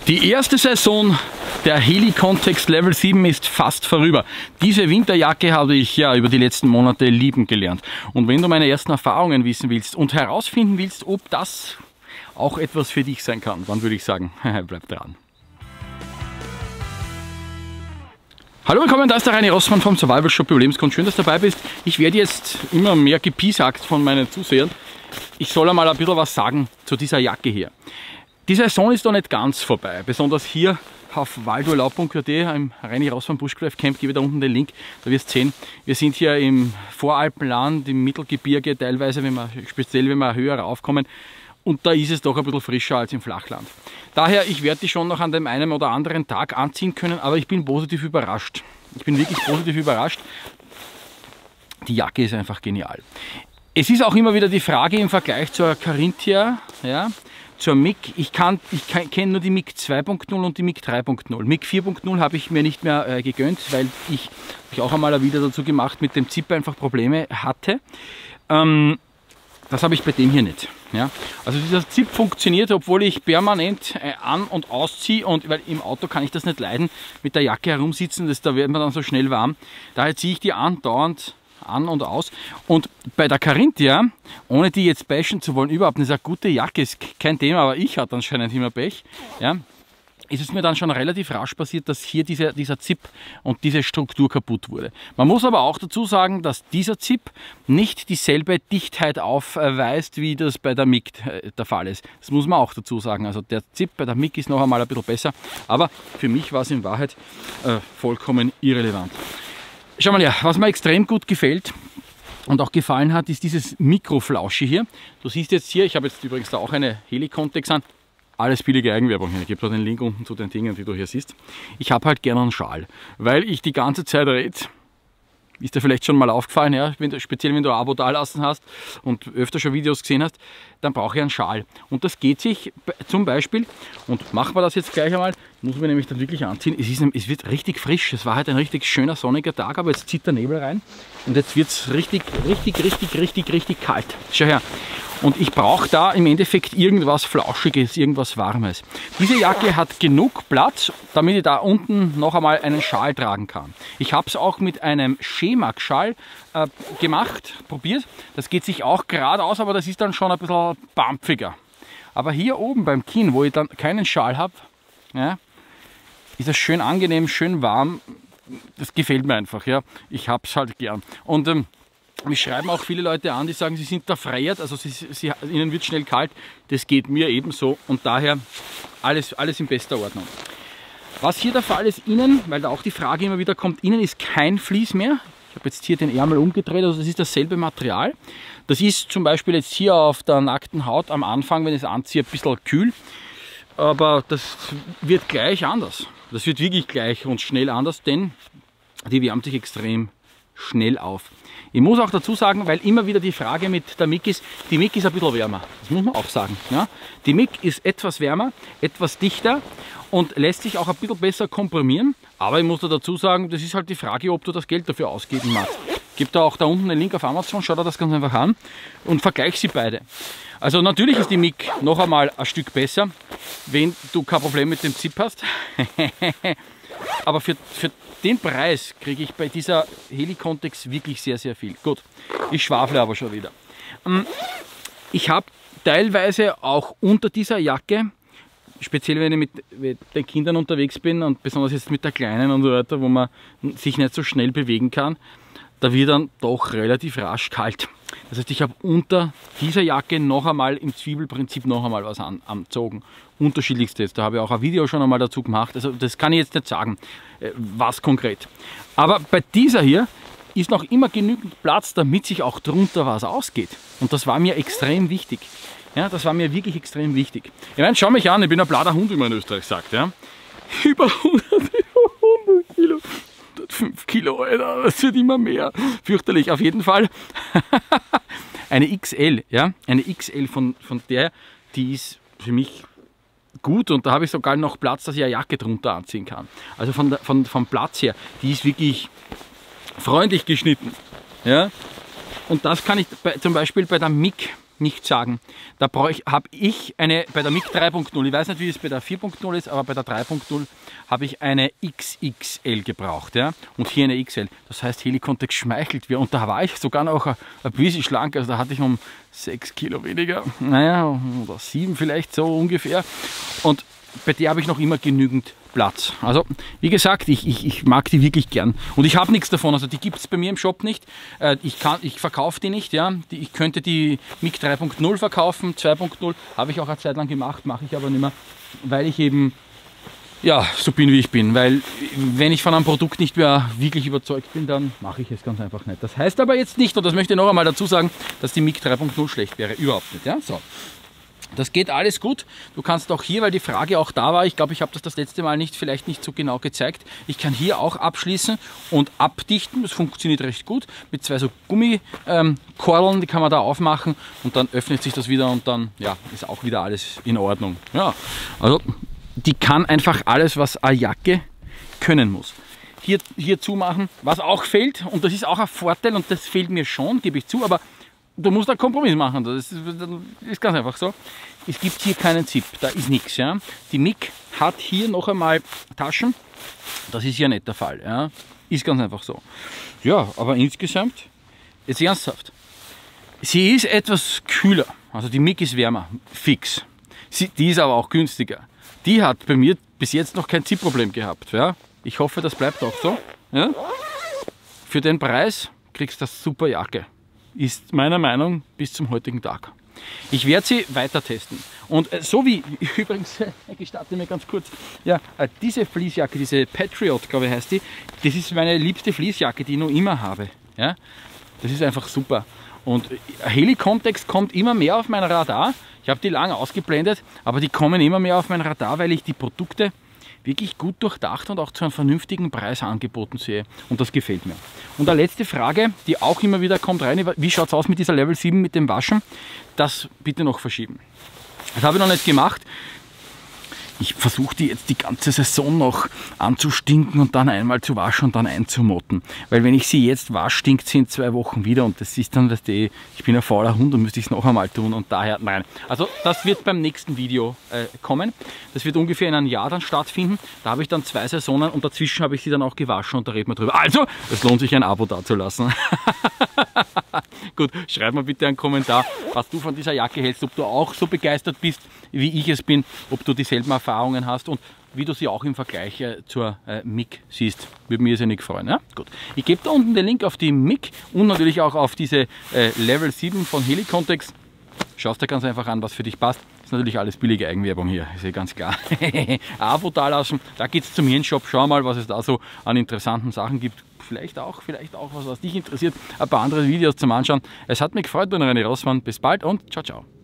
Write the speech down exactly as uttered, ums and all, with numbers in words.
Die erste Saison der Heli Context Level sieben ist fast vorüber. Diese Winterjacke habe ich ja über die letzten Monate lieben gelernt. Und wenn du meine ersten Erfahrungen wissen willst und herausfinden willst, ob das auch etwas für dich sein kann, dann würde ich sagen, bleib dran. Hallo, willkommen, da ist der Reini Rossmann vom Survival Shop Überlebenskunst. Schön, dass du dabei bist. Ich werde jetzt immer mehr gepiesackt von meinen Zusehern. Ich soll einmal ein bisschen was sagen zu dieser Jacke hier. Die Saison ist noch nicht ganz vorbei, besonders hier auf waldurlaub punkt at im Reini Rossmann Bushcraft Camp. Gebe da unten den Link, da wirst du sehen. Wir sind hier im Voralpenland, im Mittelgebirge, teilweise, wenn wir, speziell wenn wir höher raufkommen. Und da ist es doch ein bisschen frischer als im Flachland. Daher, ich werde die schon noch an dem einen oder anderen Tag anziehen können, aber ich bin positiv überrascht. Ich bin wirklich positiv überrascht. Die Jacke ist einfach genial. Es ist auch immer wieder die Frage im Vergleich zur Carinthia, ja, zur M I G. Ich, kann, ich kenne nur die M I G zwei punkt null und die M I G drei punkt null. M I G vier punkt null habe ich mir nicht mehr äh, gegönnt, weil ich, ich auch einmal ein Video dazu gemacht, mit dem Zipper einfach Probleme hatte. Ähm, das habe ich bei dem hier nicht. Ja? Also dieser Zip funktioniert, obwohl ich permanent äh, an- und ausziehe, und weil im Auto kann ich das nicht leiden, mit der Jacke herumsitzen, das, da wird man dann so schnell warm. Daher ziehe ich die andauernd an und aus. Und bei der Carinthia, ohne die jetzt bashen zu wollen, überhaupt nicht, eine gute Jacke ist kein Thema, aber ich hatte anscheinend immer Pech. Ja, ist es mir dann schon relativ rasch passiert, dass hier diese, dieser Zip und diese Struktur kaputt wurde. Man muss aber auch dazu sagen, dass dieser Zip nicht dieselbe Dichtheit aufweist, wie das bei der M I G der Fall ist. Das muss man auch dazu sagen. Also der Zip bei der M I G ist noch einmal ein bisschen besser, aber für mich war es in Wahrheit äh, vollkommen irrelevant. Schau mal her, was mir extrem gut gefällt und auch gefallen hat, ist dieses Mikroflausche hier. Du siehst jetzt hier, ich habe jetzt übrigens da auch eine Heli Context an. Alles billige Eigenwerbung hier. Ich gebe da den Link unten zu den Dingen, die du hier siehst. Ich habe halt gerne einen Schal, weil ich die ganze Zeit rede. Ist dir vielleicht schon mal aufgefallen, ja? Wenn du, speziell wenn du ein Abo dalassen hast und öfter schon Videos gesehen hast, dann brauche ich einen Schal. Und das geht sich zum Beispiel, und machen wir das jetzt gleich einmal, muss man nämlich dann wirklich anziehen. Es, ist, es wird richtig frisch. Es war halt ein richtig schöner sonniger Tag, aber jetzt zieht der Nebel rein und jetzt wird es richtig, richtig, richtig, richtig, richtig kalt. Schau her. Und ich brauche da im Endeffekt irgendwas Flauschiges, irgendwas Warmes. Diese Jacke hat genug Platz, damit ich da unten noch einmal einen Schal tragen kann. Ich habe es auch mit einem Schemak-Schal äh, gemacht, probiert. Das geht sich auch geradeaus, aber das ist dann schon ein bisschen bampfiger. Aber hier oben beim Kinn, wo ich dann keinen Schal habe, ja, ist das schön angenehm, schön warm. Das gefällt mir einfach. Ja. Ich habe es halt gern. Und ähm, mich schreiben auch viele Leute an, die sagen, sie sind erfriert, also sie, sie, ihnen wird schnell kalt. Das geht mir ebenso und daher alles, alles in bester Ordnung. Was hier der Fall ist, innen, weil da auch die Frage immer wieder kommt, innen ist kein Vlies mehr. Ich habe jetzt hier den Ärmel umgedreht, also das ist dasselbe Material. Das ist zum Beispiel jetzt hier auf der nackten Haut am Anfang, wenn ich es anziehe, ein bisschen kühl. Aber das wird gleich anders. Das wird wirklich gleich und schnell anders, denn die wärmt sich extrem schnell auf. Ich muss auch dazu sagen, weil immer wieder die Frage mit der M I G ist, die M I G ist ein bisschen wärmer. Das muss man auch sagen. Ja? Die M I G ist etwas wärmer, etwas dichter und lässt sich auch ein bisschen besser komprimieren. Aber ich muss da dazu sagen, das ist halt die Frage, ob du das Geld dafür ausgeben magst. Gib da auch da unten einen Link auf Amazon, schau dir das ganz einfach an und vergleich sie beide. Also natürlich ist die M I G noch einmal ein Stück besser, wenn du kein Problem mit dem Zip hast. Aber für, für den Preis kriege ich bei dieser Heli Context wirklich sehr, sehr viel. Gut, ich schwafle aber schon wieder. Ich habe teilweise auch unter dieser Jacke, speziell wenn ich mit, mit den Kindern unterwegs bin und besonders jetzt mit der Kleinen und so weiter, wo man sich nicht so schnell bewegen kann, da wird dann doch relativ rasch kalt. Das heißt, ich habe unter dieser Jacke noch einmal im Zwiebelprinzip noch einmal was an, anzogen. Unterschiedlichstes. Da habe ich auch ein Video schon einmal dazu gemacht. Also das kann ich jetzt nicht sagen, was konkret. Aber bei dieser hier ist noch immer genügend Platz, damit sich auch drunter was ausgeht. Und das war mir extrem wichtig. Ja, das war mir wirklich extrem wichtig. Ich meine, schau mich an, ich bin ein blader Hund, wie man in Österreich sagt. Ja? Über hundert Kilo. fünf Kilo, Alter, das wird immer mehr. Fürchterlich, auf jeden Fall. Eine X L, ja, eine X L von, von der, die ist für mich gut und da habe ich sogar noch Platz, dass ich eine Jacke drunter anziehen kann. Also von, der, von vom Platz her, die ist wirklich freundlich geschnitten. Ja? Und das kann ich bei, zum Beispiel bei der M I G nicht sagen. Da habe ich eine, bei der M I G drei Punkt null, ich weiß nicht, wie es bei der vier Punkt null ist, aber bei der drei Punkt null habe ich eine X X L gebraucht. Ja? Und hier eine X L. Das heißt, Helicontext schmeichelt mir. Und da war ich sogar noch ein, ein bisschen schlank. Also da hatte ich um sechs Kilo weniger. Naja, oder sieben vielleicht so ungefähr. Und bei der habe ich noch immer genügend Platz. Also wie gesagt, ich, ich, ich mag die wirklich gern. Und ich habe nichts davon. Also die gibt es bei mir im Shop nicht. Äh, ich ich verkaufe die nicht. Ja? Die, ich könnte die M I G drei Punkt null verkaufen. zwei Punkt null habe ich auch eine Zeit lang gemacht, mache ich aber nicht mehr. Weil ich eben ja, so bin wie ich bin. Weil wenn ich von einem Produkt nicht mehr wirklich überzeugt bin, dann mache ich es ganz einfach nicht. Das heißt aber jetzt nicht, und das möchte ich noch einmal dazu sagen, dass die M I G drei Punkt null schlecht wäre. Überhaupt nicht. Ja? So. Das geht alles gut. Du kannst auch hier, weil die Frage auch da war, ich glaube, ich habe das das letzte Mal nicht, vielleicht nicht so genau gezeigt. Ich kann hier auch abschließen und abdichten. Das funktioniert recht gut. Mit zwei so Gummikordeln, ähm, die kann man da aufmachen und dann öffnet sich das wieder und dann ja, ist auch wieder alles in Ordnung. Ja, also die kann einfach alles, was eine Jacke können muss. Hier, hier zumachen, was auch fehlt, und das ist auch ein Vorteil und das fehlt mir schon, gebe ich zu, aber du musst einen Kompromiss machen, das ist, das ist ganz einfach so. Es gibt hier keinen Zip, da ist nichts. Ja. Die M I G hat hier noch einmal Taschen, das ist hier nicht der Fall. Ja. Ist ganz einfach so. Ja, aber insgesamt, jetzt ernsthaft, sie ist etwas kühler, also die M I G ist wärmer, fix. Sie, die ist aber auch günstiger. Die hat bei mir bis jetzt noch kein Zip-Problem gehabt. Ja. Ich hoffe, das bleibt auch so. Ja. Für den Preis kriegst du eine super Jacke. Ist meiner Meinung bis zum heutigen Tag. Ich werde sie weiter testen. Und äh, so wie, übrigens, ich gestatte mir ganz kurz, ja, äh, diese Fleecejacke, diese Patriot, glaube ich heißt die, das ist meine liebste Fleecejacke, die ich noch immer habe. Ja? Das ist einfach super. Und äh, Helicontext kommt immer mehr auf mein Radar. Ich habe die lange ausgeblendet, aber die kommen immer mehr auf mein Radar, weil ich die Produkte wirklich gut durchdacht und auch zu einem vernünftigen Preis angeboten sehe. Und das gefällt mir. Und eine letzte Frage, die auch immer wieder kommt rein, wie schaut es aus mit dieser Level sieben mit dem Waschen? Das bitte noch verschieben. Das habe ich noch nicht gemacht. Ich versuche die jetzt die ganze Saison noch anzustinken und dann einmal zu waschen und dann einzumotten. Weil wenn ich sie jetzt wasche, stinkt sie in zwei Wochen wieder und das ist dann, weißt du, ich bin ein fauler Hund und müsste ich es noch einmal tun und daher, nein. Also das wird beim nächsten Video äh, kommen. Das wird ungefähr in einem Jahr dann stattfinden. Da habe ich dann zwei Saisonen und dazwischen habe ich sie dann auch gewaschen und da reden wir drüber. Also, es lohnt sich ein Abo dazulassen. Gut, schreib mir bitte einen Kommentar, was du von dieser Jacke hältst, ob du auch so begeistert bist, wie ich es bin, ob du dieselben Erfahrungen hast und wie du sie auch im Vergleich äh, zur äh, M I G siehst. Würde mich irrsinnig freuen. Ja? Gut. Ich gebe da unten den Link auf die M I G und natürlich auch auf diese äh, Level sieben von Helicontext. Schau dir ganz einfach an, was für dich passt. Ist natürlich alles billige Eigenwerbung hier, ist ja ganz klar. Abo da lassen, da geht es zum Hirnshop. Schau mal, was es da so an interessanten Sachen gibt. Vielleicht auch, vielleicht auch was, was dich interessiert. Ein paar andere Videos zum Anschauen. Es hat mich gefreut, bin René Rossmann. Bis bald und ciao, ciao.